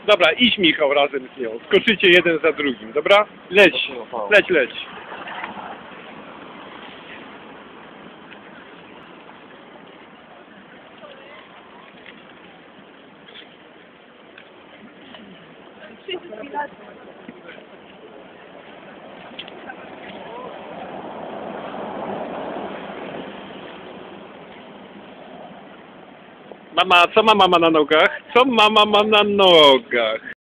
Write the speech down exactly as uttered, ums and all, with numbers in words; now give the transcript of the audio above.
Dobra, idź Michał razem z nią. Skoczycie jeden za drugim, dobra? Leć, leć, leć. Mama, co ma mama na nogach? Co mama ma na nogach?